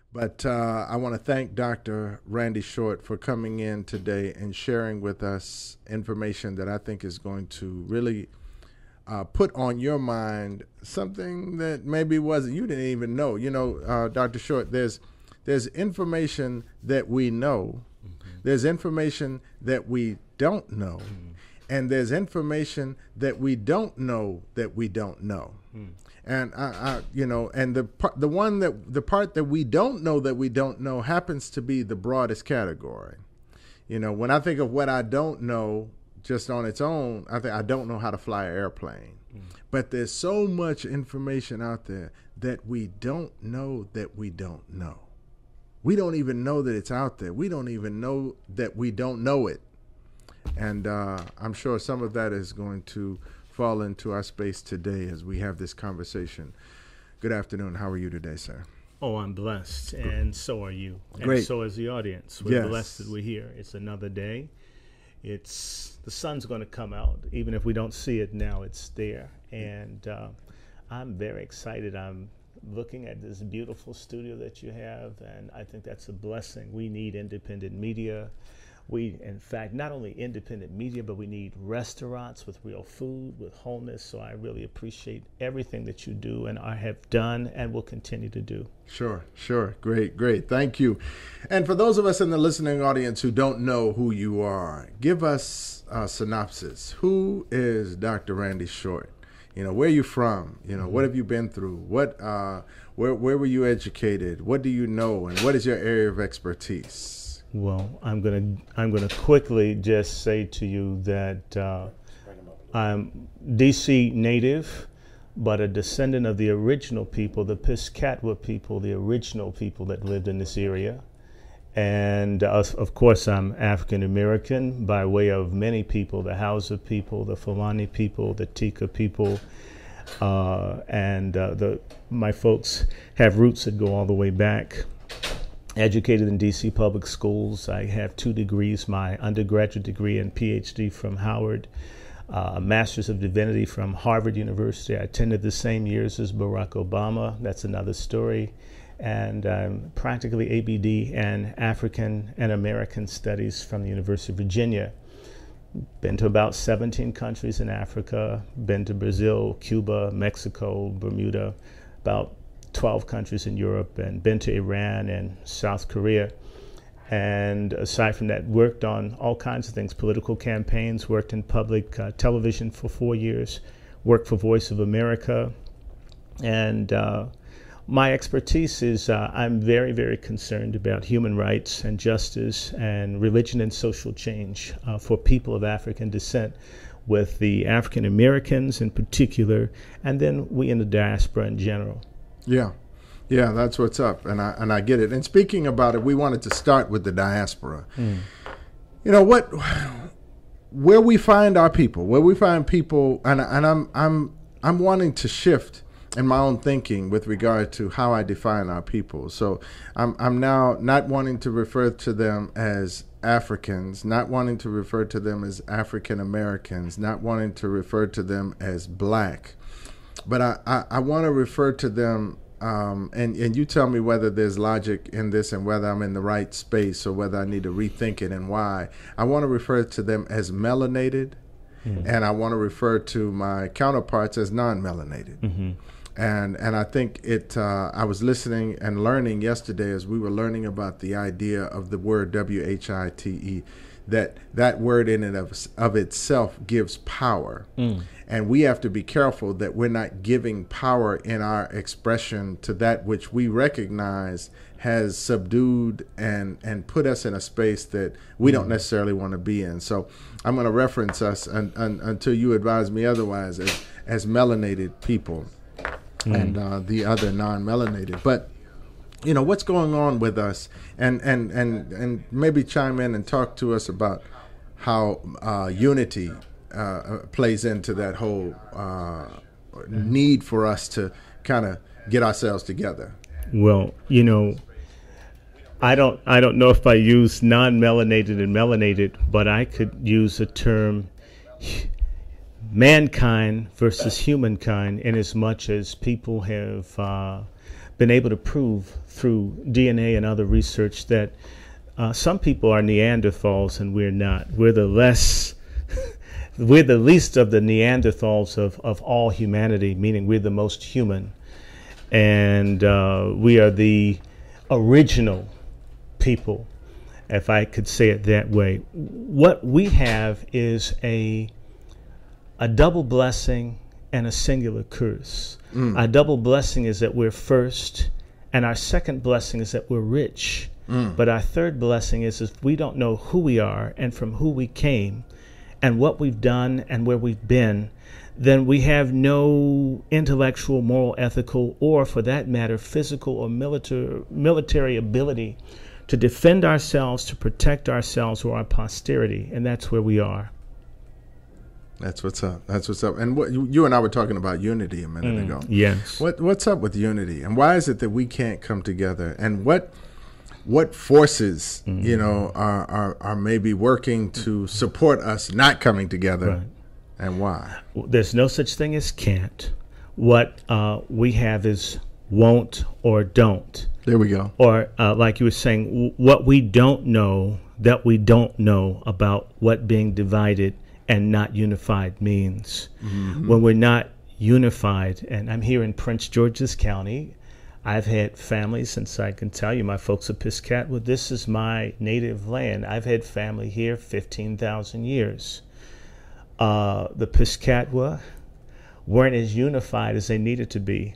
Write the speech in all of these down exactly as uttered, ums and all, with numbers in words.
But uh, I want to thank Doctor Randy Short for coming in today and sharing with us information that I think is going to really uh, put on your mind something that maybe wasn't you didn't even know. You know, uh, Doctor Short, there's there's information that we know, mm-hmm. there's information that we don't know, mm-hmm. and there's information that we don't know that we don't know. Mm. And I, I, you know, and the part, the one that the part that we don't know that we don't know happens to be the broadest category. You know, when I think of what I don't know, just on its own, I think I don't know how to fly an airplane. Mm. But there's so much information out there that we don't know that we don't know. We don't even know that it's out there. We don't even know that we don't know it. And uh, I'm sure some of that is going to fall into our space today as we have this conversation. Good afternoon. How are you today, sir? Oh, I'm blessed, and so are you. Great. And so is the audience. We're yes. blessed that we're here. It's another day. It's the sun's going to come out. Even if we don't see it now, it's there. And uh, I'm very excited. I'm looking at this beautiful studio that you have, and I think that's a blessing. We need independent media. We, in fact, not only independent media, but we need restaurants with real food, with wholeness. So I really appreciate everything that you do and I have done and will continue to do. Sure, sure. Great, great. Thank you. And for those of us in the listening audience who don't know who you are, give us a synopsis. Who is Doctor Randy Short? You know, where are you from? You know, mm-hmm. what have you been through? What, uh, where, where were you educated? What do you know? And what is your area of expertise? Well, I'm gonna I'm gonna quickly just say to you that uh, I'm D C native, but a descendant of the original people, the Piscataway people, the original people that lived in this area, and uh, of course I'm African American by way of many people: the Hausa people, the Fulani people, the Tika people, uh, and uh, the my folks have roots that go all the way back. Educated in D C public schools. I have two degrees, my undergraduate degree and P H D from Howard, uh, a Master's of Divinity from Harvard University. I attended the same years as Barack Obama. That's another story. And I'm practically A B D and African and American Studies from the University of Virginia. Been to about seventeen countries in Africa, been to Brazil, Cuba, Mexico, Bermuda, about twelve countries in Europe, and been to Iran and South Korea. And aside from that, worked on all kinds of things, political campaigns, worked in public uh, television for four years, worked for Voice of America. And uh, my expertise is uh, I'm very, very concerned about human rights and justice and religion and social change uh, for people of African descent, with the African Americans in particular, and then we in the diaspora in general. Yeah, yeah, that's what's up, and I and I get it. And speaking about it, we wanted to start with the diaspora. Mm. You know what, where we find our people, where we find people, and and I'm I'm I'm wanting to shift in my own thinking with regard to how I define our people. So I'm I'm now not wanting to refer to them as Africans, not wanting to refer to them as African Americans, not wanting to refer to them as Black. But I, I, I want to refer to them, um, and, and you tell me whether there's logic in this and whether I'm in the right space or whether I need to rethink it and why. I want to refer to them as melanated, mm-hmm. and I want to refer to my counterparts as non-melanated. Mm-hmm. And and I think it. Uh, I was listening and learning yesterday as we were learning about the idea of the word W H I T E, that that word in and of, of itself gives power. Mm. And we have to be careful that we're not giving power in our expression to that which we recognize has subdued and, and put us in a space that we mm. don't necessarily want to be in. So I'm going to reference us un, un, until you advise me otherwise as, as melanated people mm. and uh, the other non-melanated. But you know, what's going on with us, and, and, and, and maybe chime in and talk to us about how uh, unity uh, plays into that whole uh, need for us to kind of get ourselves together. Well, you know, I don't I don't know if I use non-melanated and melanated, but I could use the term mankind versus humankind, in as much as people have uh, been able to prove through D N A and other research that uh, some people are Neanderthals and we're not. We're the less, we're the least of the Neanderthals of, of all humanity, meaning we're the most human. And uh, we are the original people, if I could say it that way. What we have is a, a double blessing and a singular curse. Mm. Our double blessing is that we're first, and our second blessing is that we're rich. Mm. But our third blessing is if we don't know who we are and from who we came and what we've done and where we've been, then we have no intellectual, moral, ethical, or for that matter, physical or military, military ability to defend ourselves, to protect ourselves or our posterity. And that's where we are. That's what's up. That's what's up. And what you, you and I were talking about unity a minute mm, ago. Yes. What what's up with unity, and why is it that we can't come together? And what what forces mm-hmm. you know are, are are maybe working to support us not coming together, right. and why? There's no such thing as can't. What uh, we have is won't or don't. There we go. Or uh, like you were saying, w- what we don't know that we don't know about what being divided and not unified means. Mm-hmm. When we're not unified, and I'm here in Prince George's County, I've had family since I can tell you, my folks are Piscataway. This is my native land. I've had family here fifteen thousand years. Uh, the Piscataway weren't as unified as they needed to be.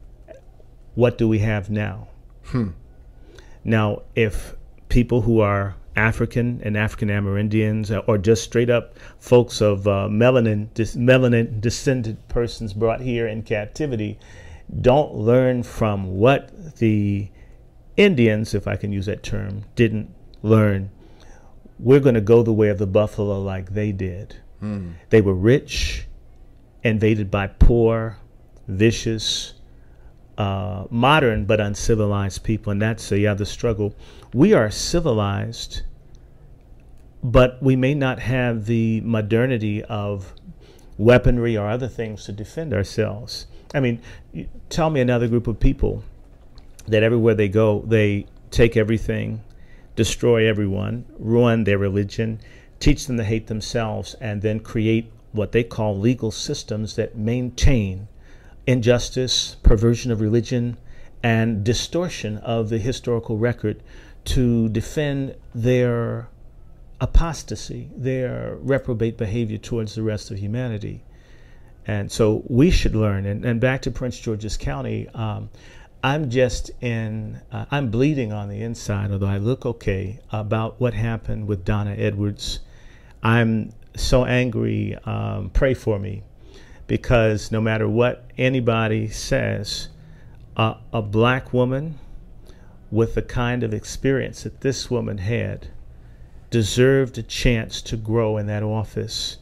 What do we have now? Hmm. Now, if people who are African and African Amerindians, or just straight up folks of uh, melanin, dis- melanin descended persons brought here in captivity, don't learn from what the Indians, if I can use that term, didn't learn, we're going to go the way of the buffalo like they did. Mm. They were rich, invaded by poor, vicious, uh, modern but uncivilized people, and that's the other struggle. We are civilized, but we may not have the modernity of weaponry or other things to defend ourselves. I mean, tell me another group of people that everywhere they go, they take everything, destroy everyone, ruin their religion, teach them to hate themselves, and then create what they call legal systems that maintain injustice, perversion of religion, and distortion of the historical record to defend their apostasy, their reprobate behavior towards the rest of humanity. And so we should learn. And, and back to Prince George's County, um, I'm just in, uh, I'm bleeding on the inside, although I look okay, about what happened with Donna Edwards. I'm so angry. Um, pray for me, because no matter what anybody says, uh, a black woman with the kind of experience that this woman had deserved a chance to grow in that office.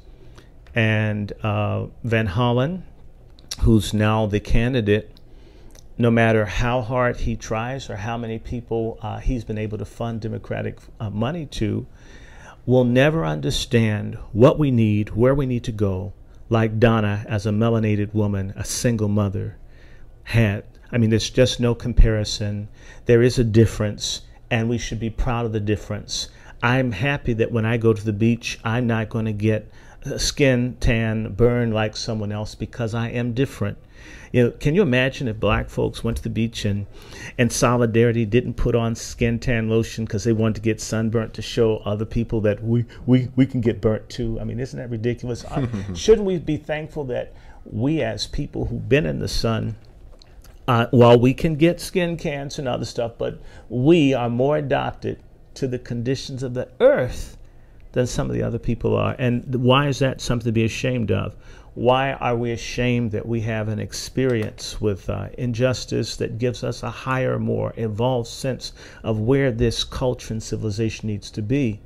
And uh, Van Hollen, who's now the candidate, no matter how hard he tries or how many people uh, he's been able to fund Democratic uh, money to, will never understand what we need, where we need to go, like Donna, as a melanated woman, a single mother, had. I mean, there's just no comparison. There is a difference, and we should be proud of the difference. I'm happy that when I go to the beach, I'm not going to get a skin tan, burn like someone else, because I am different. You know, can you imagine if black folks went to the beach and in solidarity didn't put on skin tan lotion because they wanted to get sunburnt to show other people that we, we, we can get burnt too? I mean, isn't that ridiculous? Shouldn't we be thankful that we as people who've been in the sun, uh, while we can get skin cancer and other stuff, but we are more adapted to the conditions of the earth than some of the other people are. And why is that something to be ashamed of? Why are we ashamed that we have an experience with uh, injustice that gives us a higher, more evolved sense of where this culture and civilization needs to be?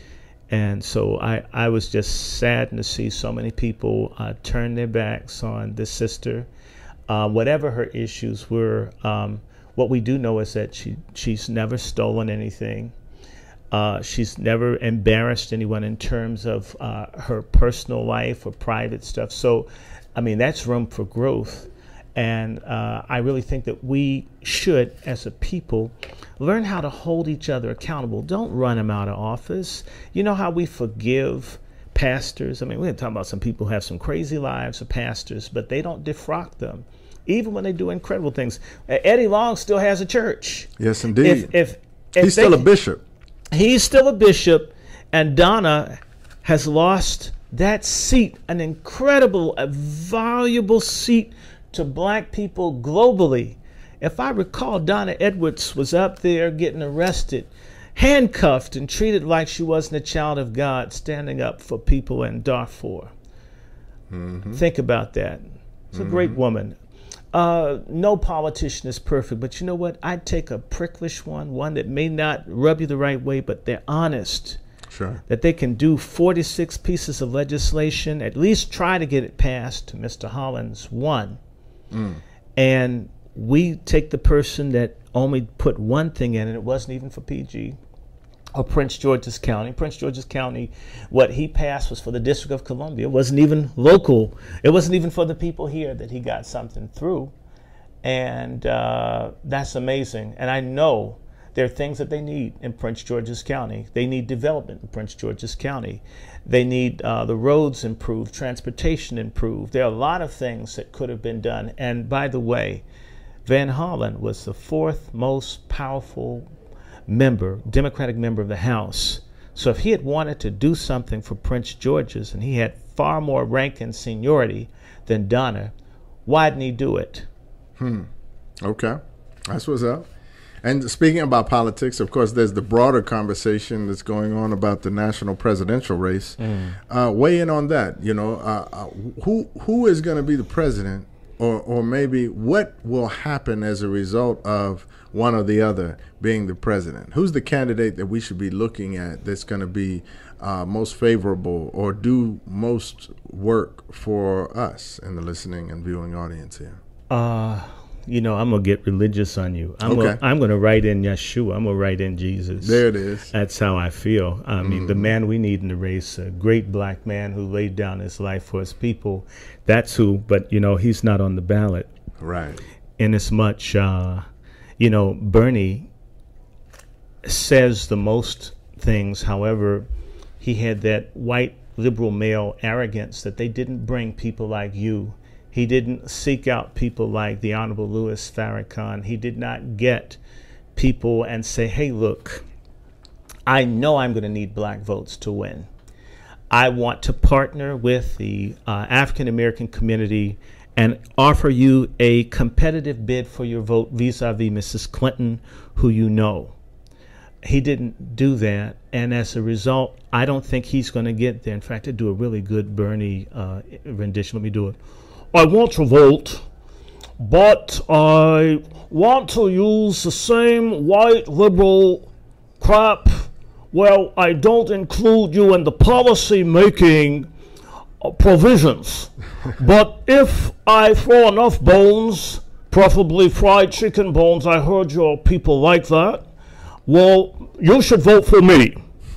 And so I, I was just saddened to see so many people uh, turn their backs on this sister. Uh, whatever her issues were, um, what we do know is that she she's never stolen anything. Uh, she's never embarrassed anyone in terms of uh, her personal life or private stuff. So, I mean, that's room for growth. And uh, I really think that we should, as a people, learn how to hold each other accountable. Don't run them out of office. You know how we forgive pastors? I mean, we're talking about some people who have some crazy lives of pastors, but they don't defrock them, even when they do incredible things. Uh, Eddie Long still has a church. Yes, indeed. If, if, if He's they, still a bishop. He's still a bishop, and Donna has lost that seat, an incredible, a valuable seat to black people globally. If I recall, Donna Edwards was up there getting arrested, handcuffed, and treated like she wasn't a child of God, standing up for people in Darfur. Mm-hmm. Think about that. It's a mm-hmm. great woman. Uh, no politician is perfect, but you know what? I'd take a pricklish one, one that may not rub you the right way, but they're honest. Sure. That they can do forty-six pieces of legislation, at least try to get it passed. Mister Hollins won. Mm. And we take the person that only put one thing in, and it wasn't even for P G, or Prince George's County. Prince George's County, what he passed was for the District of Columbia. It wasn't even local. It wasn't even for the people here that he got something through. And uh, that's amazing. And I know there are things that they need in Prince George's County. They need development in Prince George's County. They need uh, the roads improved, transportation improved. There are a lot of things that could have been done. And by the way, Van Hollen was the fourth most powerful member, Democratic member of the House. So if he had wanted to do something for Prince George's, and he had far more rank and seniority than Donna, why didn't he do it? Hmm. Okay. That's what's up. And speaking about politics, of course, there's the broader conversation that's going on about the national presidential race. Mm. Uh, weigh in on that. You know, uh, uh, who who is going to be the president, or or maybe what will happen as a result of one or the other being the president? Who's the candidate that we should be looking at that's going to be uh, most favorable or do most work for us in the listening and viewing audience here? Uh You know, I'm going to get religious on you. I'm okay. Gonna, I'm going to write in Yeshua. I'm going to write in Jesus. There it is. That's how I feel. I mean, mm. the man we need in the race, a great black man who laid down his life for his people. That's who, but, you know, he's not on the ballot. Right. Inasmuch, uh, you know, Bernie says the most things. However, he had that white liberal male arrogance that they didn't bring people like you. He didn't seek out people like the Honorable Louis Farrakhan. He did not get people and say, hey, look, I know I'm going to need black votes to win. I want to partner with the uh, African-American community and offer you a competitive bid for your vote vis-a-vis Missus Clinton, who you know. He didn't do that, and as a result, I don't think he's going to get there. In fact, I do a really good Bernie uh, rendition. Let me do it. I want to vote, but I want to use the same white liberal crap. Well, I don't include you in the policy-making uh, provisions. But if I throw enough bones, preferably fried chicken bones, I heard your people like that, well, you should vote for me.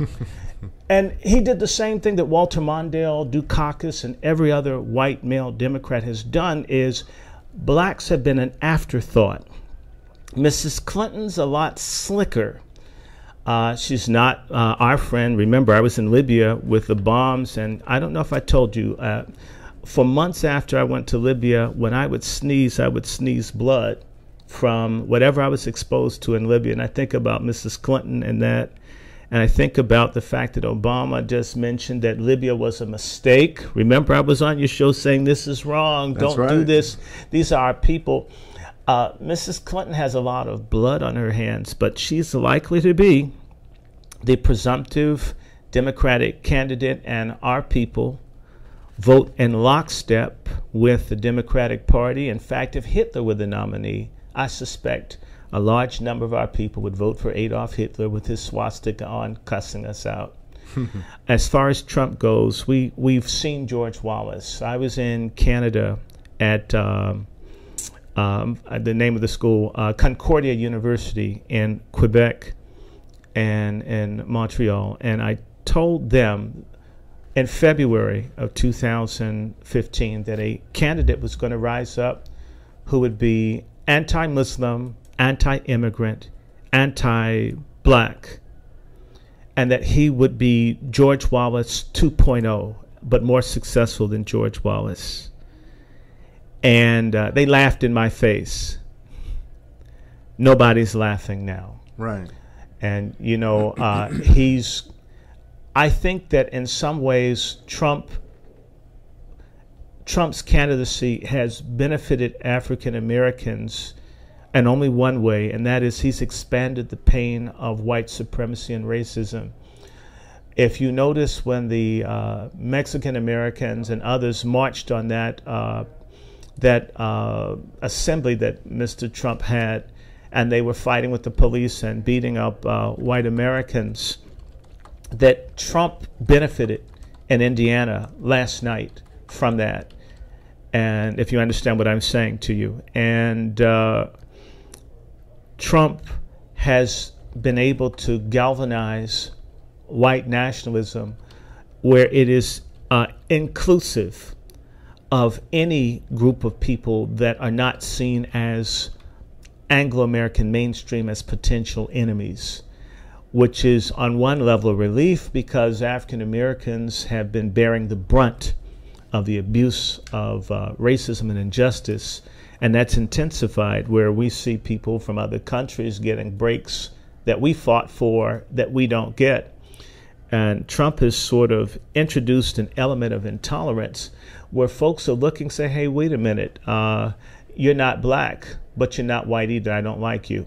And he did the same thing that Walter Mondale, Dukakis, and every other white male Democrat has done, is blacks have been an afterthought. Missus Clinton's a lot slicker. Uh, she's not uh, our friend. Remember, I was in Libya with the bombs, and I don't know if I told you, uh, for months after I went to Libya, when I would sneeze, I would sneeze blood from whatever I was exposed to in Libya. And I think about Missus Clinton and that. And I think about the fact that Obama just mentioned that Libya was a mistake. Remember, I was on your show saying this is wrong. That's Don't right. do this. These are our people. Uh, Missus Clinton has a lot of blood on her hands, but she's likely to be the presumptive Democratic candidate, and our people vote in lockstep with the Democratic Party. In fact, if Hitler were the nominee, I suspect a large number of our people would vote for Adolf Hitler with his swastika on, cussing us out. As far as Trump goes, we, we've seen George Wallace. I was in Canada at um, um, the name of the school, uh, Concordia University in Quebec and in Montreal, and I told them in February of two thousand fifteen that a candidate was going to rise up who would be anti-Muslim, anti-immigrant, anti-black, and that he would be George Wallace two point oh, but more successful than George Wallace. And uh, they laughed in my face. Nobody's laughing now. Right. And, you know, uh, he's, I think that in some ways, Trump, Trump's candidacy has benefited African Americans in only one way, and that is he's expanded the pain of white supremacy and racism. If you notice when the uh, Mexican Americans and others marched on that uh, that uh, assembly that Mister Trump had, and they were fighting with the police and beating up uh, white Americans, that Trump benefited in Indiana last night from that. And if you understand what I'm saying to you. And uh, Trump has been able to galvanize white nationalism where it is uh, inclusive of any group of people that are not seen as Anglo-American mainstream as potential enemies, which is on one level a relief because African Americans have been bearing the brunt of the abuse of uh, racism and injustice, and that's intensified where we see people from other countries getting breaks that we fought for that we don't get. And Trump has sort of introduced an element of intolerance where folks are looking, say, hey, wait a minute, uh, you're not black, but you're not white either. I don't like you.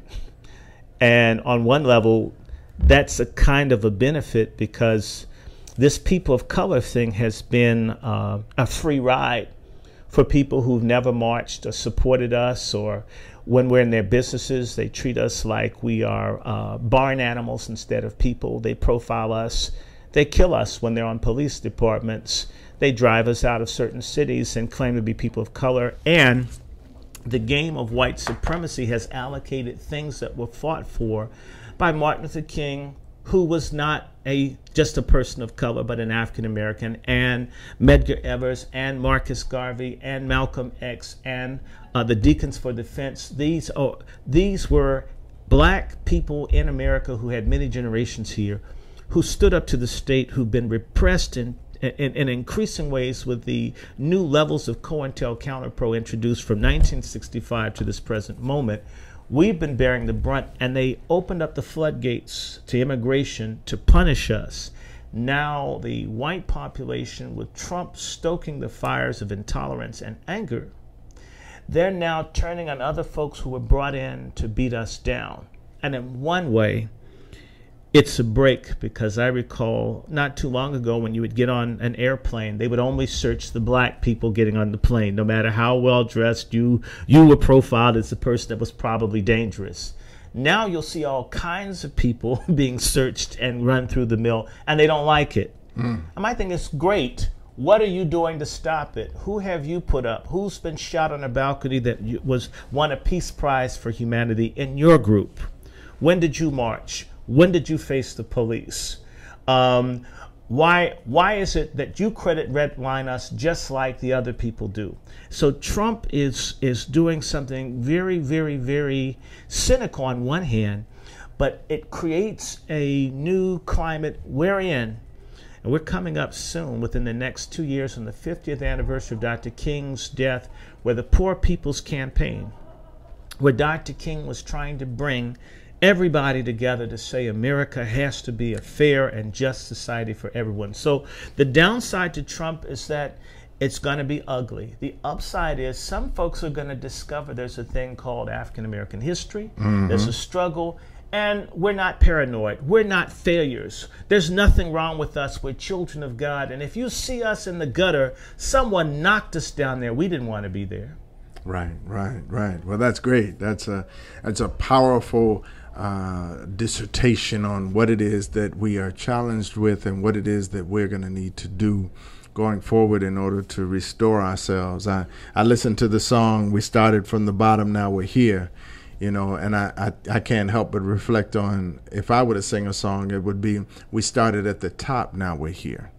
And on one level, that's a kind of a benefit because this people of color thing has been uh, a free ride for people who've never marched or supported us, or when we're in their businesses, they treat us like we are uh, barn animals instead of people. They profile us. They kill us when they're on police departments. They drive us out of certain cities and claim to be people of color. And the game of white supremacy has allocated things that were fought for by Martin Luther King, who was not a just a person of color, but an African American, and Medgar Evers, and Marcus Garvey, and Malcolm X, and uh, the Deacons for Defense. These oh, these were black people in America who had many generations here, who stood up to the state, who've been repressed in in, in increasing ways with the new levels of COINTELPRO introduced from nineteen sixty-five to this present moment. We've been bearing the brunt, and they opened up the floodgates to immigration to punish us. Now the white population, with Trump stoking the fires of intolerance and anger, they're now turning on other folks who were brought in to beat us down. And in one way, it's a break, because I recall not too long ago when you would get on an airplane, they would only search the black people getting on the plane, no matter how well dressed you you were profiled as the person that was probably dangerous. Now you'll see all kinds of people being searched and run through the mill, and they don't like it. Mm. And my thing is, great. What are you doing to stop it? Who have you put up? Who's been shot on a balcony that you, was won a Peace Prize for Humanity in your group? When did you march? When did you face the police? Um, why why is it that you credit redline us just like the other people do? So Trump is is doing something very, very, very cynical on one hand, but it creates a new climate we're in. And we're coming up soon, within the next two years, on the fiftieth anniversary of Doctor King's death, where the Poor People's Campaign, where Doctor King was trying to bring everybody together to say America has to be a fair and just society for everyone. So the downside to Trump is that it's going to be ugly. The upside is some folks are going to discover there's a thing called African American history. Mm-hmm. There's a struggle, and we're not paranoid. We're not failures. There's nothing wrong with us. We're children of God. And if you see us in the gutter, someone knocked us down there. We didn't want to be there. Right, right, right. Well, that's great. That's a that's a powerful uh, dissertation on what it is that we are challenged with and what it is that we're going to need to do going forward in order to restore ourselves. I, I listened to the song, "We Started from the Bottom, Now We're Here," you know, and I, I, I can't help but reflect on, if I were to sing a song, it would be, "We started at the top, now we're here."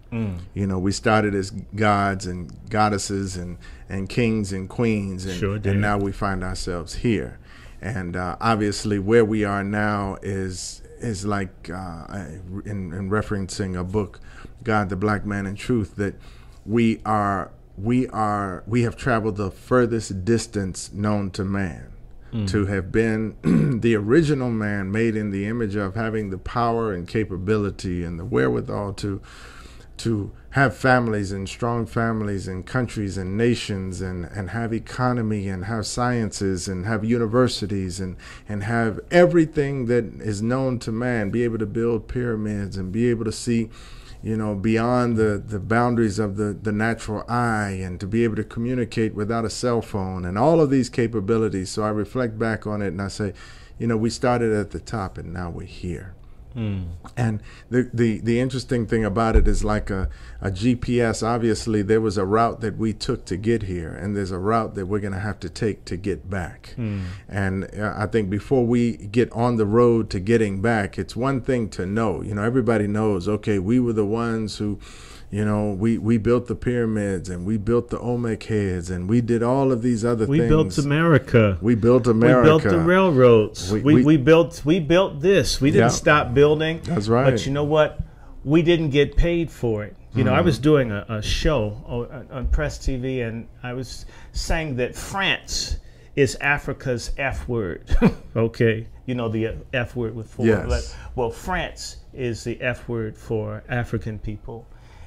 Mm. You know, we started as gods and goddesses and, and kings and queens, and, sure and now we find ourselves here. And uh, obviously where we are now is is like, uh, in, in referencing a book, God, the Black Man and Truth, that we are, we are, we have traveled the furthest distance known to man. Mm. To have been the original man made in the image of, having the power and capability and the wherewithal to to have families and strong families and countries and nations, and, and have economy and have sciences and have universities and, and have everything that is known to man, be able to build pyramids and be able to see, you know, beyond the, the boundaries of the, the natural eye, and to be able to communicate without a cell phone and all of these capabilities. So I reflect back on it and I say, you know, we started at the top and now we're here. Mm. And the, the, the interesting thing about it is, like a, a G P S, obviously there was a route that we took to get here, and there's a route that we're going to have to take to get back. Mm. And uh, I think before we get on the road to getting back, it's one thing to know, you know, everybody knows, okay, we were the ones who, you know, we, we built the pyramids and we built the Olmec heads and we did all of these other we things. We built America. We built America. We built the railroads. We, we, we, we built we built this. We didn't yeah, stop building. That's right. But you know what? We didn't get paid for it. You know, mm. I was doing a, a show on, on Press T V, and I was saying that France is Africa's F word. Okay. You know, the F word with four. Yes. Well, France is the F word for African people.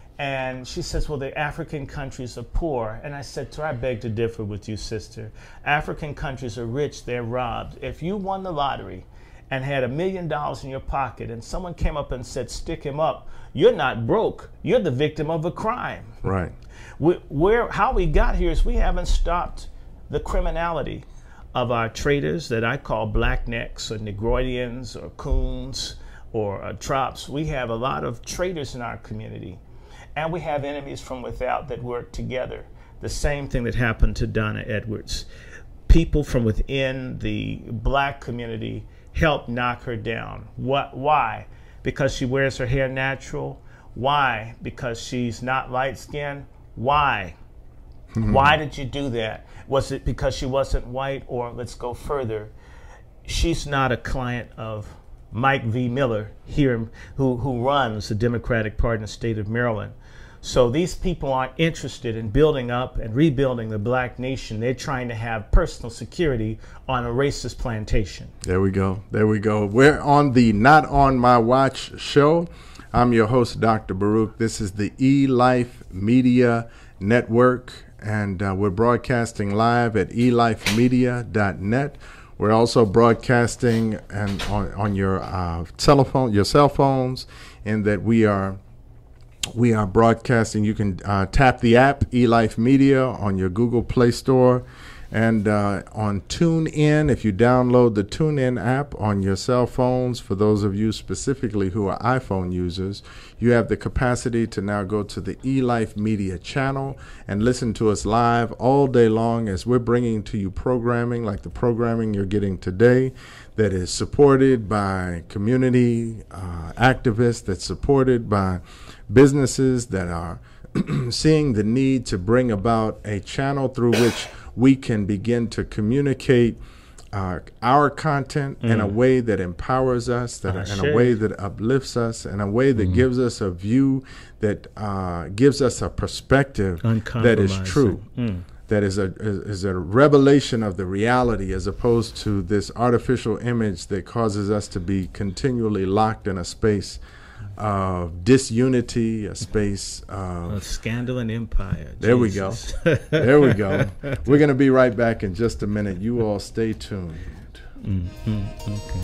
And she says, well, the African countries are poor. And I said to her, I beg to differ with you, sister. African countries are rich, they're robbed. If you won the lottery and had a million dollars in your pocket and someone came up and said, stick him up, you're not broke. You're the victim of a crime. Right. We, where, how we got here is we haven't stopped the criminality of our traders that I call blacknecks or Negroidians or coons or uh, trops. We have a lot of traders in our community. And we have enemies from without that work together. The same thing that happened to Donna Edwards. People from within the black community helped knock her down. What? Why? Because she wears her hair natural? Why? Because she's not light-skinned? Why? Mm-hmm. Why did you do that? Was it because she wasn't white? Or let's go further. She's not a client of Mike V. Miller here, who, who runs the Democratic Party in the state of Maryland. So these people aren't interested in building up and rebuilding the black nation. They're trying to have personal security on a racist plantation. There we go. There we go. We're on the Not On My Watch show. I'm your host, Doctor Baruch. This is the E-Life Media Network, and uh, we're broadcasting live at e life media dot net. We're also broadcasting and on, on your uh, telephone, your cell phones, in that we are we are broadcasting. You can uh, tap the app eLife Media on your Google Play Store, and uh, on TuneIn. If you download the TuneIn app on your cell phones, for those of you specifically who are iPhone users, you have the capacity to now go to the eLife Media channel and listen to us live all day long as we're bringing to you programming like the programming you're getting today, that is supported by community uh, activists, that's supported by businesses that are seeing the need to bring about a channel through which we can begin to communicate uh, our content mm. in a way that empowers us, that uh, in sure. a way that uplifts us, in a way that mm. gives us a view, that uh, gives us a perspective that is true. Mm. That is a is a revelation of the reality, as opposed to this artificial image that causes us to be continually locked in a space of disunity, a space of, of scandal and empire. There Jesus. we go. There we go. We're going to be right back in just a minute. You all stay tuned. Mm-hmm. Okay.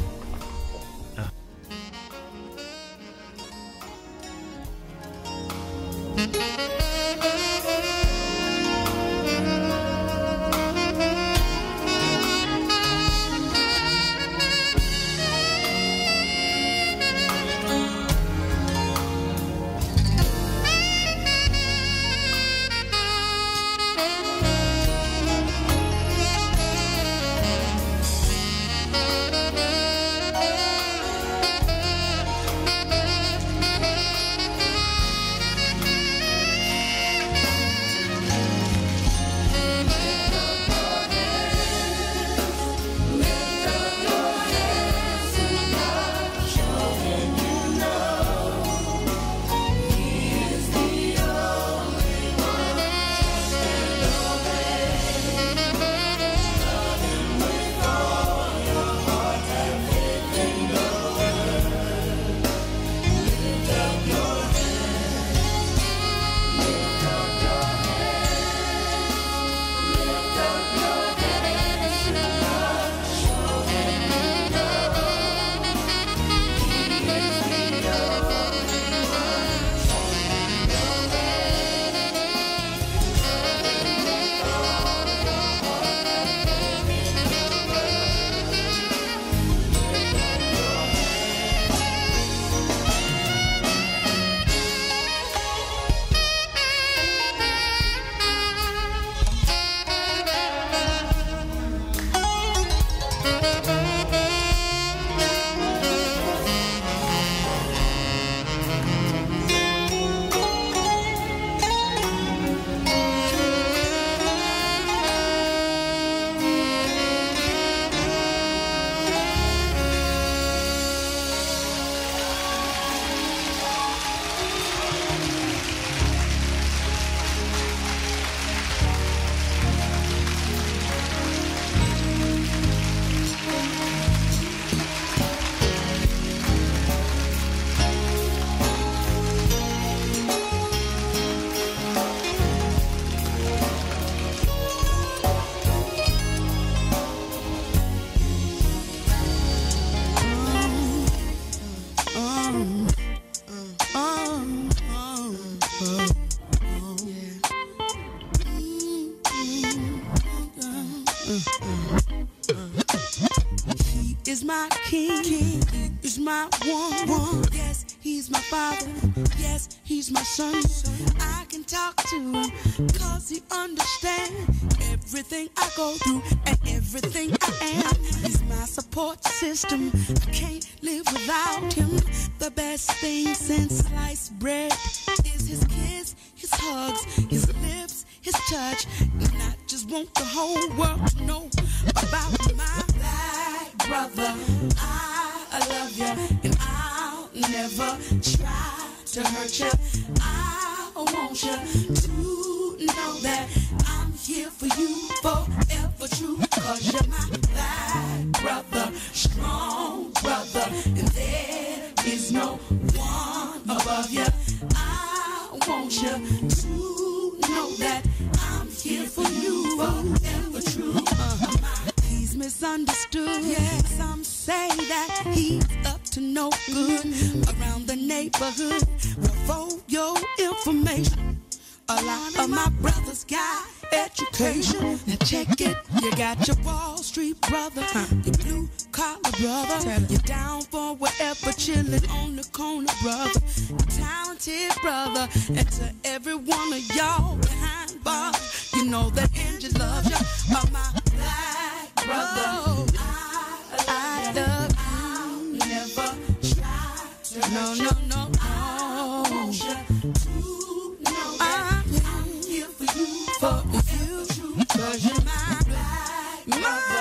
He is my king, king. He is my one, one. Yes, he's my father. Yes, he's my son. I can talk to him, cause he understands everything I go through and everything I am. He's my support system. I can't live without him. The best thing since sliced bread is his kiss, his hugs, his lips, his touch. And I just want the whole world to know about my black brother. I love you and I'll never try to hurt you. I want you to know that I'm here for you forever true. Cause you're my black brother, strong brother, and there is no one above you. I want you to know that I'm here for you forever true. Uh-huh. He's misunderstood. Yeah. Some say that he's up to no good around the neighborhood. Well, for your information, a lot of my brothers got education. Now check it. You got your Wall Street brother, your blue collar brother, you're down for whatever, chilling on the corner brother, talented brother, and to every one of y'all behind bars, you know that Angie loves you. Oh, my black brother, oh, I, I love you. I'll never try to no, no, no, no. I want you to know that I'm here for you, for you, cause you're my black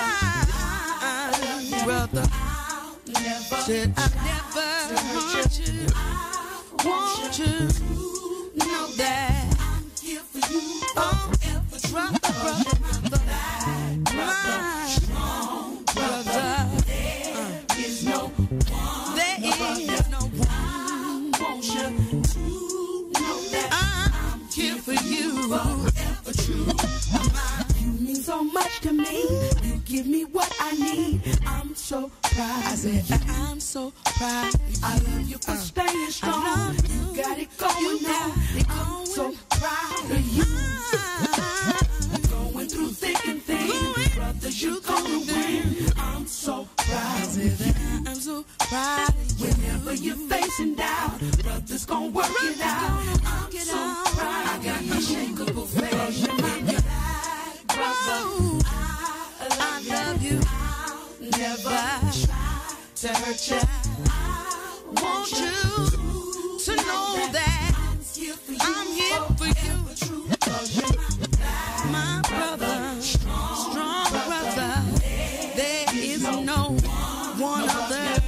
my brother. I'll never, said I'll never hurt you. I want you to know that I'm here for you, forever, brother, brother, my strong brother. There is no one, there is no one. I want you to know that I'm here for you, forever true. You mean so much to me. You give me what I need. I'm so proud. I said I'm so proud. I love you for staying strong. You got it going now. I'm so proud of you. Going through thick and thin, brothers, you gonna win. I'm so proud. I said I'm so proud. Whenever you're facing doubt, brothers gonna work it out. I'm so proud. I got unshakable faith. You're my black brother. I love you. I'll never try to hurt you. I want you to know that I'm here for you. Cause you're my brother, strong brother. There is no one other.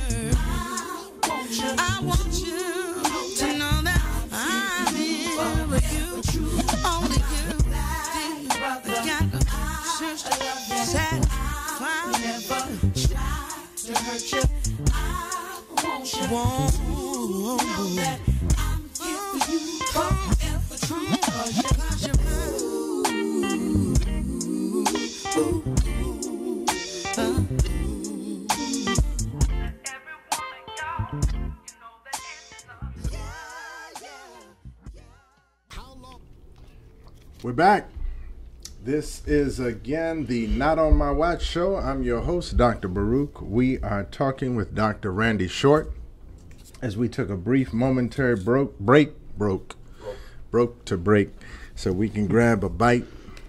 I want you to know that I'm here for you. Only you. Got a sister satisfied. Never try to hurt you. I want you to know that I'm here for you forever true. Cause you're We're back. This is again the Not On My Watch show. I'm your host, Doctor Baruch. We are talking with Doctor Randy Short as we took a brief momentary broke, break, broke, broke to break so we can grab a bite.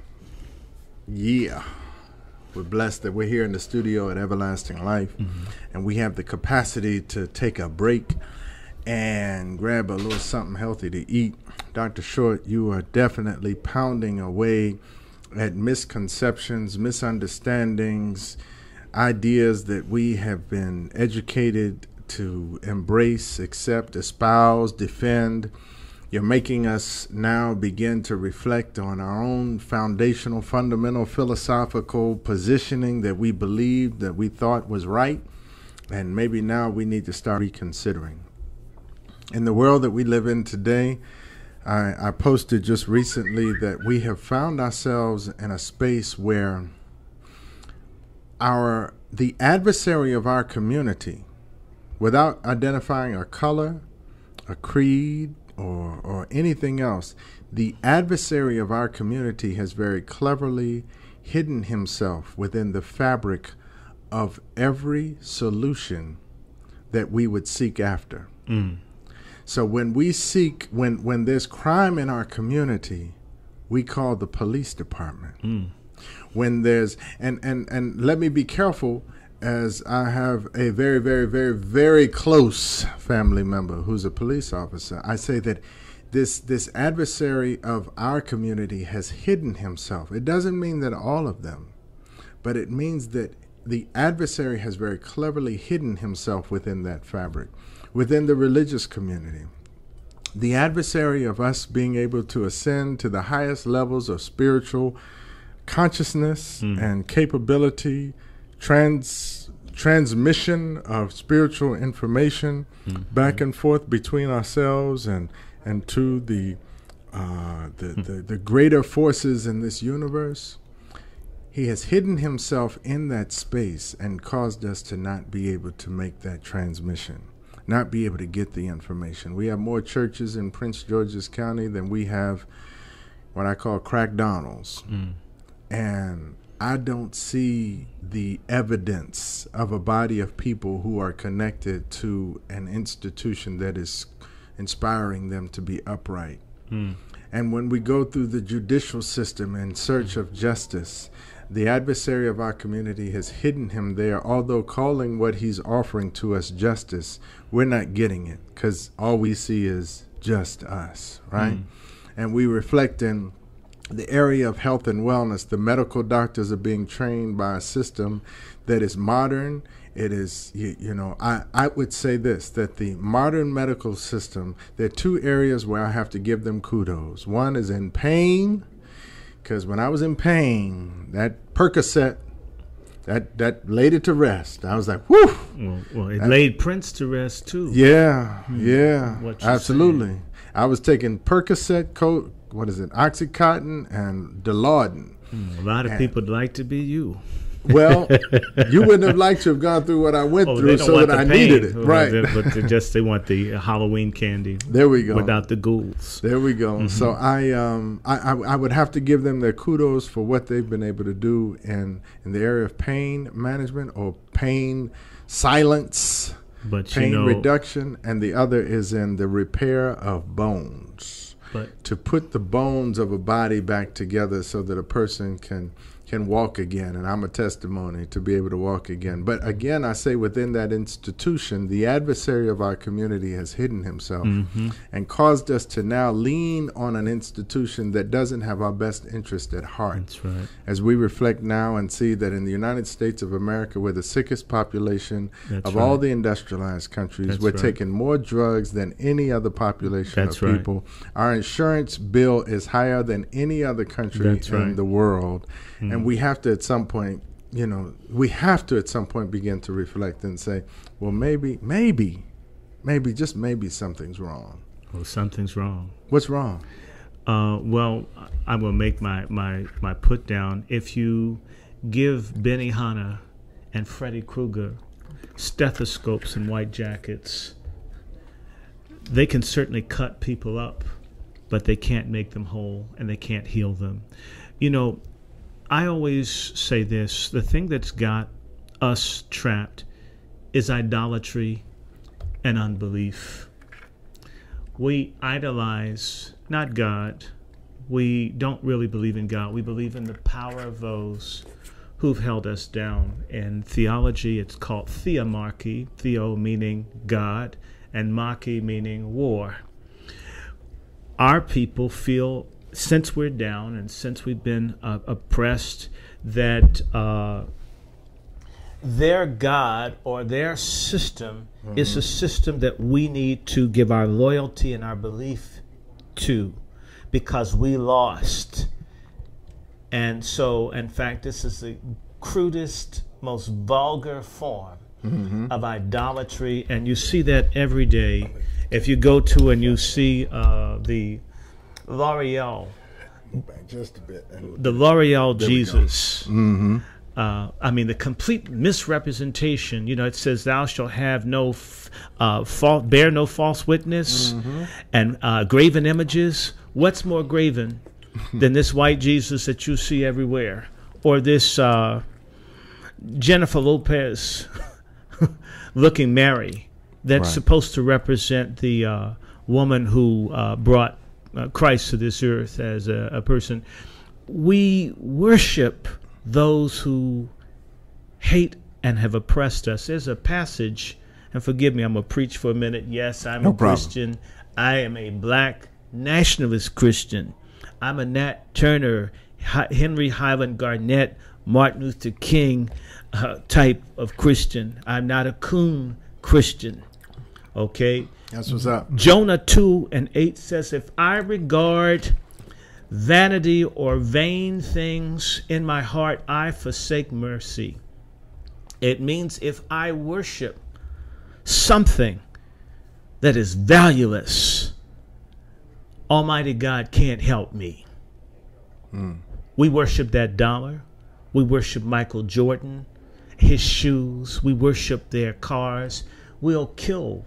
Yeah. We're blessed that we're here in the studio at Everlasting Life, mm-hmm. and we have the capacity to take a break and grab a little something healthy to eat. Doctor Short, you are definitely pounding away at misconceptions, misunderstandings, ideas that we have been educated to embrace, accept, espouse, defend. You're making us now begin to reflect on our own foundational, fundamental, philosophical positioning that we believed, that we thought was right, and maybe now we need to start reconsidering. In the world that we live in today, I, I posted just recently that we have found ourselves in a space where our the adversary of our community, without identifying a color, a creed, or, or anything else, the adversary of our community has very cleverly hidden himself within the fabric of every solution that we would seek after. Mm. So when we seek, when, when there's crime in our community, we call the police department. Mm. When there's, and, and, and let me be careful, as I have a very, very, very, very close family member who's a police officer. I say that this this adversary of our community has hidden himself. It doesn't mean that all of them, but it means that the adversary has very cleverly hidden himself within that fabric, within the religious community. The adversary of us being able to ascend to the highest levels of spiritual consciousness mm. and capability, trans transmission of spiritual information mm. back and forth between ourselves and and to the uh, the, mm. the the greater forces in this universe. He has hidden himself in that space and caused us to not be able to make that transmission, not be able to get the information. We have more churches in Prince George's County than we have what I call crackdonalds. Mm. And I don't see the evidence of a body of people who are connected to an institution that is inspiring them to be upright. Mm. And when we go through the judicial system in search of justice, the adversary of our community has hidden him there, although calling what he's offering to us justice, we're not getting it because all we see is just us, right? Mm. And we reflect in the area of health and wellness. The medical doctors are being trained by a system that is modern. It is, you, you know, I, I would say this, that the modern medical system, there are two areas where I have to give them kudos. One is in pain, because when I was in pain, that Percocet, that that laid it to rest. I was like, whew. Well, well it that, laid Prince to rest, too. Yeah, hmm. yeah, absolutely. Saying? I was taking Percocet, co- what is it, Oxycontin and Dilaudid. Mm, a lot of and, people would like to be you. Well, you wouldn't have liked to have gone through what I went oh, through so that I pain. needed it. Oh, right. But they just they want the Halloween candy. There we go. Without the ghouls. There we go. Mm-hmm. So I, um, I, I I would have to give them their kudos for what they've been able to do in, in the area of pain management or pain silence, but pain you know, reduction, and the other is in the repair of bones. But to put the bones of a body back together so that a person can can walk again, and I'm a testimony to be able to walk again. But again, I say within that institution, the adversary of our community has hidden himself mm-hmm. and caused us to now lean on an institution that doesn't have our best interest at heart. That's right. As we reflect now and see that in the United States of America, we're the sickest population That's of right. all the industrialized countries. That's we're right. taking more drugs than any other population That's of right. people. Our insurance bill is higher than any other country That's in right. the world. Mm. And we have to at some point, you know, we have to at some point begin to reflect and say, well, maybe, maybe, maybe, just maybe something's wrong. Well, something's wrong. What's wrong? Uh, well, I'm going to make my, my, my put down. If you give Benny Hanna and Freddy Krueger stethoscopes and white jackets, they can certainly cut people up, but they can't make them whole and they can't heal them. You know, I always say this, the thing that's got us trapped is idolatry and unbelief. We idolize not God. We don't really believe in God. We believe in the power of those who've held us down. In theology, it's called theomarchy, theo meaning God, and marchy meaning war. Our people feel, since we're down and since we've been uh, oppressed, that uh, their God or their system mm-hmm. is a system that we need to give our loyalty and our belief to because we lost. And so, in fact, this is the crudest, most vulgar form mm-hmm. of idolatry, and you see that every day. If you go to and you see uh, the L'Oreal, just a bit, the L'Oreal there Jesus. Mm-hmm. Uh, I mean, the complete misrepresentation. You know, it says, "Thou shalt have no, f- uh, false, bear no false witness," mm-hmm. and uh, graven images. What's more graven than this white Jesus that you see everywhere? or this uh, Jennifer Lopez looking Mary that's Right. supposed to represent the uh, woman who uh, brought uh, Christ to this earth as a, a person. We worship those who hate and have oppressed us. There's a passage, and forgive me, I'm going to preach for a minute. Yes, I'm No a problem. Christian. I am a black nationalist Christian. I'm a Nat Turner, Hi- Henry Highland Garnett, Martin Luther King uh, type of Christian. I'm not a coon Christian. Okay? That's what's up. Jonah two and eight says, if I regard vanity or vain things in my heart, I forsake mercy. It means if I worship something that is valueless, Almighty God can't help me. Mm. We worship that dollar. We worship Michael Jordan, his shoes. We worship their cars. We'll kill,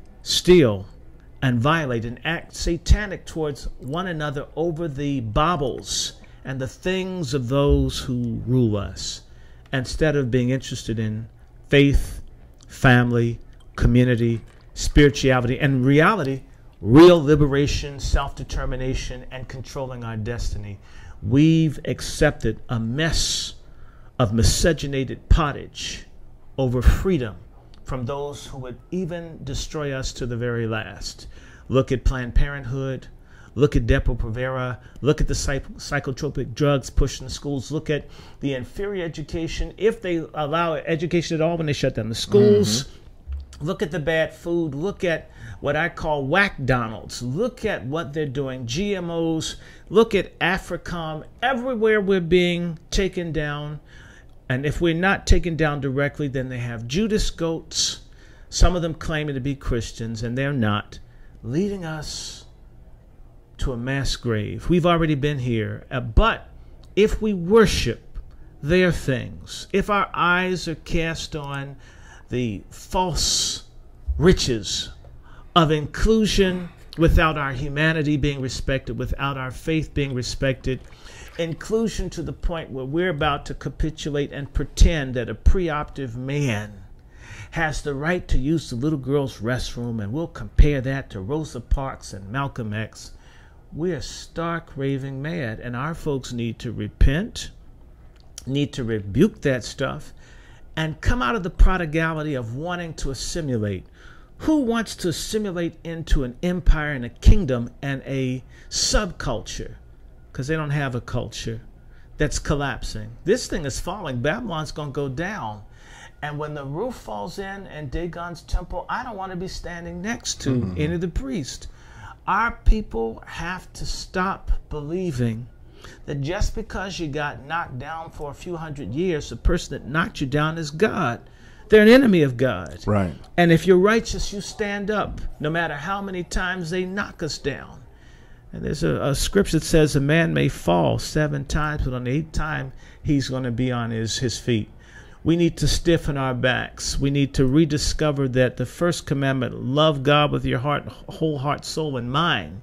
steal, and violate and act satanic towards one another over the baubles and the things of those who rule us, instead of being interested in faith, family, community, spirituality, and reality, real liberation, self-determination, and controlling our destiny. We've accepted a mess of miscegenated pottage over freedom from those who would even destroy us to the very last. Look at Planned Parenthood. Look at Depo-Provera. Look at the psych- psychotropic drugs pushed in the schools. Look at the inferior education, if they allow education at all when they shut down the schools. Mm-hmm. Look at the bad food. Look at what I call whack-donalds. Look at what they're doing. G M Os. Look at AFRICOM. Everywhere we're being taken down. And if we're not taken down directly, then they have Judas goats, some of them claiming to be Christians, and they're not, leading us to a mass grave. We've already been here. Uh, but if we worship their things, if our eyes are cast on the false riches of inclusion without our humanity being respected, without our faith being respected, inclusion to the point where we're about to capitulate and pretend that a preoperative man has the right to use the little girl's restroom, and we'll compare that to Rosa Parks and Malcolm X. We're stark raving mad, and our folks need to repent, need to rebuke that stuff, and come out of the prodigality of wanting to assimilate. Who wants to assimilate into an empire and a kingdom and a subculture? Because they don't have a culture that's collapsing. This thing is falling. Babylon's going to go down. And when the roof falls in and Dagon's temple, I don't want to be standing next to mm-hmm. any of the priests. Our people have to stop believing that just because you got knocked down for a few hundred years, the person that knocked you down is God. They're an enemy of God. Right. And if you're righteous, you stand up, no matter how many times they knock us down. And there's a, a scripture that says a man may fall seven times, but on the eighth time, he's going to be on his, his feet. We need to stiffen our backs. We need to rediscover that the first commandment, love God with your heart, whole heart, soul, and mind,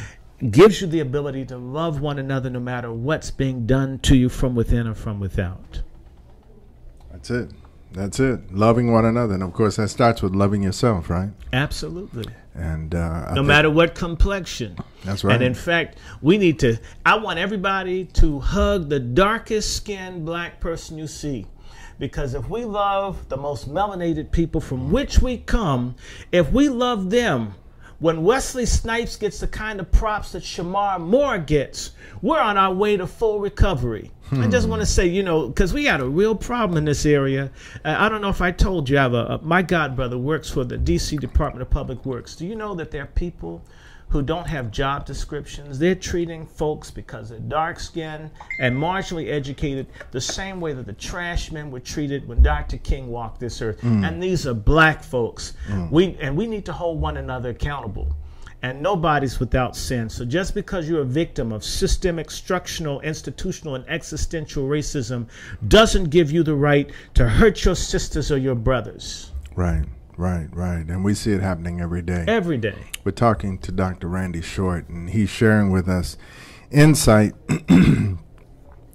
gives you the ability to love one another no matter what's being done to you from within or from without. That's it. That's it. Loving one another. And, of course, that starts with loving yourself, right? Absolutely. And uh, no matter what complexion. That's right. And, in fact, we need to, I want everybody to hug the darkest skinned black person you see. Because if we love the most melanated people from which we come, if we love them, when Wesley Snipes gets the kind of props that Shamar Moore gets, we're on our way to full recovery. Hmm. I just want to say, you know, because we got a real problem in this area. Uh, I don't know if I told you, I have a, a, my godbrother works for the D C Department of Public Works. Do you know that there are people who don't have job descriptions? They're treating folks because they're dark skinned and marginally educated the same way that the trash men were treated when Doctor King walked this earth. Mm. And these are black folks. Mm. We and we need to hold one another accountable. And nobody's without sin. So just because you're a victim of systemic, structural, institutional, and existential racism doesn't give you the right to hurt your sisters or your brothers. Right. Right, right. And we see it happening every day. Every day. We're talking to Doctor Randy Short, and he's sharing with us insight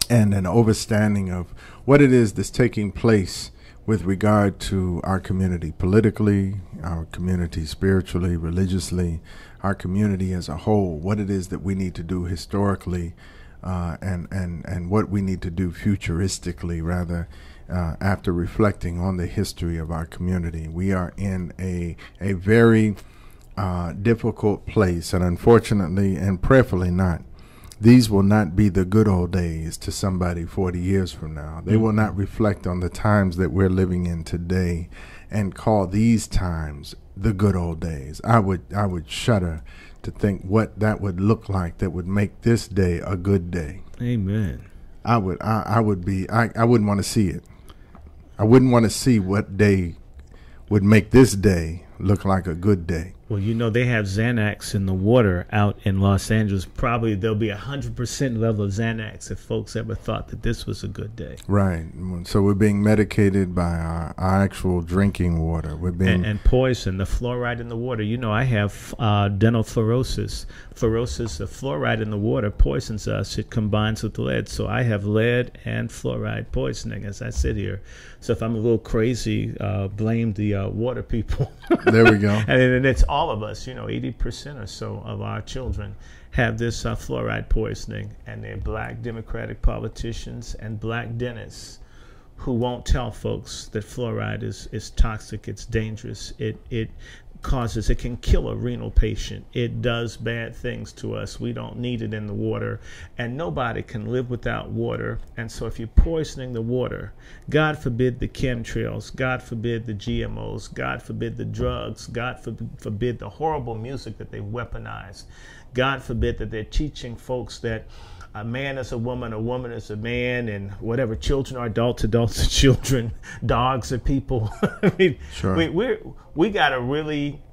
and an understanding of what it is that's taking place with regard to our community politically, our community spiritually, religiously, our community as a whole, what it is that we need to do historically, uh, and, and, and what we need to do futuristically, rather, uh, after reflecting on the history of our community. We are in a, a very uh, difficult place, and unfortunately, and prayerfully not, these will not be the good old days to somebody forty years from now. They will not reflect on the times that we're living in today and call these times the good old days. I would I would shudder to think what that would look like that would make this day a good day. Amen. I would I, I would be I, I wouldn't want to see it. I wouldn't want to see what day would make this day look like a good day. Well, you know, they have Xanax in the water out in Los Angeles. Probably there'll be a hundred percent level of Xanax if folks ever thought that this was a good day. Right. So we're being medicated by our, our actual drinking water. We're being and, and poison, the fluoride in the water. You know, I have uh, dental fluorosis. Fluorosis, the fluoride in the water poisons us. It combines with lead. So I have lead and fluoride poisoning as I sit here. So if I'm a little crazy, uh, blame the uh, water people. There we go. and, and it's all of us, you know, eighty percent or so of our children have this uh, fluoride poisoning, and they're black Democratic politicians and black dentists who won't tell folks that fluoride is, is toxic, it's dangerous, it it causes, it can kill a renal patient, it does bad things to us, we don't need it in the water, and nobody can live without water. And so if you're poisoning the water, God forbid the chemtrails, God forbid the G M Os, God forbid the drugs, God forbid the horrible music that they weaponize, God forbid that they're teaching folks that a man is a woman, a woman is a man, and whatever, children are adults, adults are children, dogs are people. I mean, sure. we we're, we got to really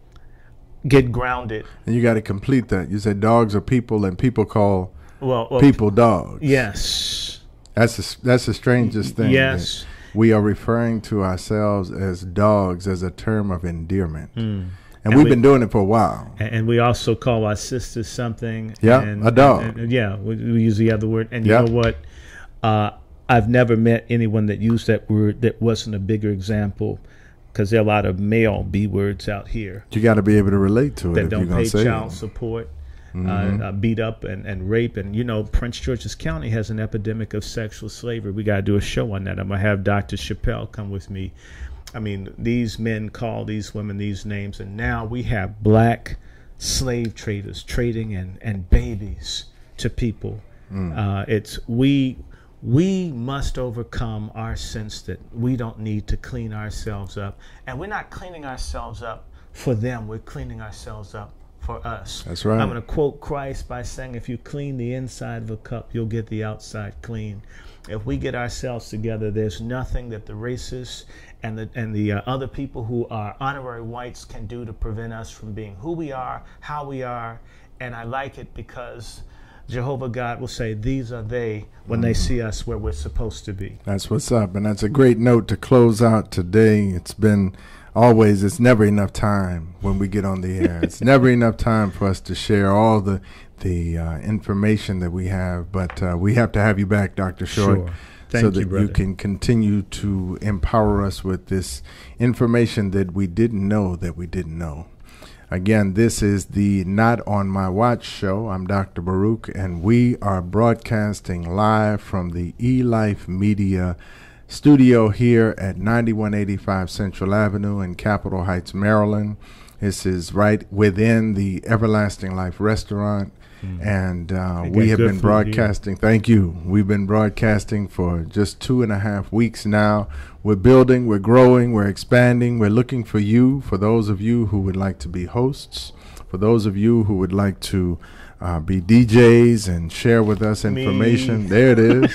get grounded. And you got to complete that. You said dogs are people, and people call well, well people dogs. Yes. That's the, that's the strangest thing. Yes. We are referring to ourselves as dogs as a term of endearment. Mm. And, and we've we, been doing it for a while. And we also call our sisters something. Yeah, and, a dog. And, and, yeah, we, we use the other word. And you yeah. know what? Uh, I've never met anyone that used that word that wasn't a bigger example, because there are a lot of male B words out here. You got to be able to relate to it that if don't you're going pay to say child it. support, Mm-hmm. uh, uh, beat up and, and rape. And, you know, Prince George's County has an epidemic of sexual slavery. We got to do a show on that. I'm going to have Doctor Chappelle come with me. I mean, these men call these women these names, and now we have black slave traders trading and, and babies to people. Mm. Uh, it's we we must overcome our sense that we don't need to clean ourselves up, and we're not cleaning ourselves up for them. We're cleaning ourselves up for us. That's right. I'm going to quote Christ by saying, if you clean the inside of a cup, you'll get the outside clean. If we get ourselves together, there's nothing that the racists and the and the uh, other people who are honorary whites can do to prevent us from being who we are, how we are. And I like it because Jehovah God will say, these are they when mm. they see us where we're supposed to be. That's what's up. And that's a great note to close out today. It's been always, it's never enough time when we get on the air. It's never enough time for us to share all the the uh, information that we have. But uh, we have to have you back, Doctor Short. Sure. Thank so that you, brother. you can continue to empower us with this information that we didn't know that we didn't know. Again, this is the Not On My Watch show. I'm Doctor Baruch, and we are broadcasting live from the eLife Media studio here at ninety-one eighty-five Central Avenue in Capitol Heights, Maryland. This is right within the Everlasting Life restaurant. Mm. And uh, we have been broadcasting. Here. Thank you. We've been broadcasting for just two and a half weeks now. We're building, we're growing, we're expanding. We're looking for you, for those of you who would like to be hosts, for those of you who would like to uh, be D Js and share with us information. Me. There it is.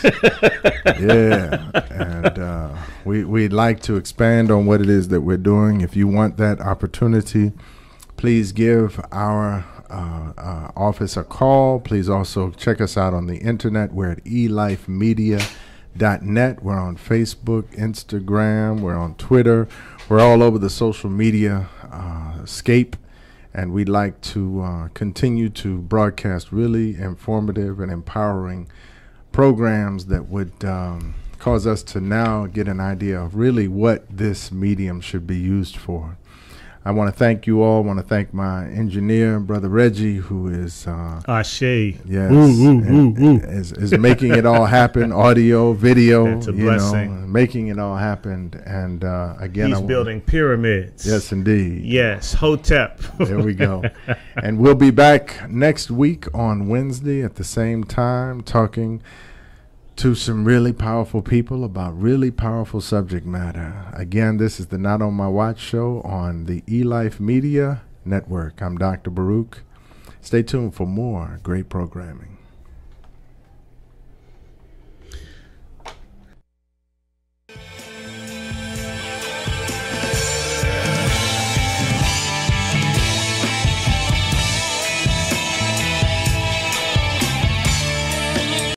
Yeah. And uh, we, we'd like to expand on what it is that we're doing. If you want that opportunity, please give our Uh, uh, office a call. Please also check us out on the internet. We're at e life media dot net. We're on Facebook, Instagram, we're on Twitter. We're all over the social media uh, scape, and we'd like to uh, continue to broadcast really informative and empowering programs that would um, cause us to now get an idea of really what this medium should be used for. I want to thank you all. I want to thank my engineer, Brother Reggie, who is uh, Ashe. Yes, Ooh, ooh, and, ooh, ooh. Is, is making it all happen. Audio, video, That's a you blessing. know, making it all happen. And uh, again, He's I, building pyramids. Yes, indeed. Yes, Hotep. There we go. And we'll be back next week on Wednesday at the same time, talking to some really powerful people about really powerful subject matter. Again, this is the Not On My Watch show on the eLife Media Network. I'm Doctor Baruch. Stay tuned for more great programming.